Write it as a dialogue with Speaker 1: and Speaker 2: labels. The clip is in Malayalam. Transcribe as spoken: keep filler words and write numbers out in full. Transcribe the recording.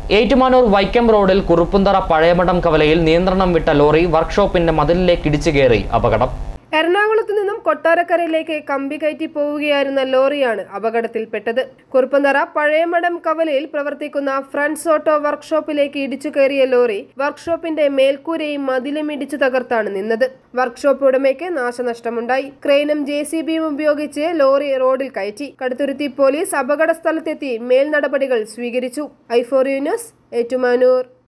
Speaker 1: ഏറ്റുമാനൂർ വൈക്കം റോഡിൽ കുറുപ്പുന്തറ പഴയമഠം കവലയിൽ നിയന്ത്രണം വിട്ട ലോറി വർക്ക്ഷോപ്പിന്റെ മതിലിലേക്ക് ഇടിച്ചു കയറി അപകടം.
Speaker 2: എറണാകുളത്ത് നിന്നും കൊട്ടാരക്കരയിലേക്ക് കമ്പി കയറ്റി പോവുകയായിരുന്ന ലോറിയാണ് അപകടത്തിൽപ്പെട്ടത്. കുറുപ്പന്തറ പഴയമഠം കവലയിൽ പ്രവർത്തിക്കുന്ന ഫ്രണ്ട്സ് ഓട്ടോ വർക്ക്ഷോപ്പിലേക്ക് ഇടിച്ചു കയറിയ ലോറി വർക്ക്ഷോപ്പിന്റെ മേൽക്കൂരയും മതിലും ഇടിച്ചു തകർത്താണ് നിന്നത്. വർക്ക്ഷോപ്പ് ഉടമയ്ക്ക് നാശനഷ്ടമുണ്ടായി. ക്രെയിനും ജെ സി ബിയും ഉപയോഗിച്ച് ലോറി റോഡിൽ കയറ്റി. കടുത്തുരുത്തി പോലീസ് അപകട സ്ഥലത്തെത്തി മേൽ നടപടികൾ സ്വീകരിച്ചു. I four you news, Ettumanoor.